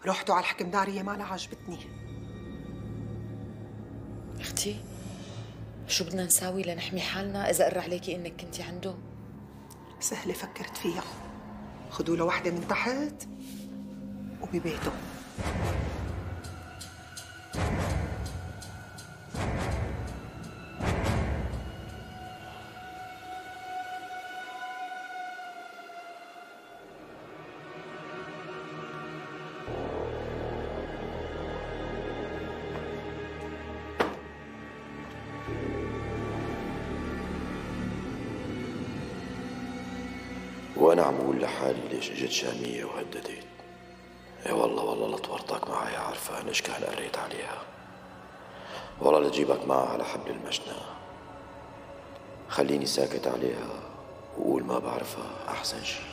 رحتوا على الحكمدارية ما لا عجبتني. اختي شو بدنا نساوي لنحمي حالنا اذا قر عليكي انك كنتي عنده؟ سهلة فكرت فيها، خدوا له وحدة من تحت وببيته. وأنا عم أقول لحالي ليش إجت شامية وهددت. إيه والله لطورتك معي يا عرفان، إيش كان قريت عليها. والله لتجيبك معها على حبل المشنقة. خليني ساكت عليها وقول ما بعرفها أحسن شي.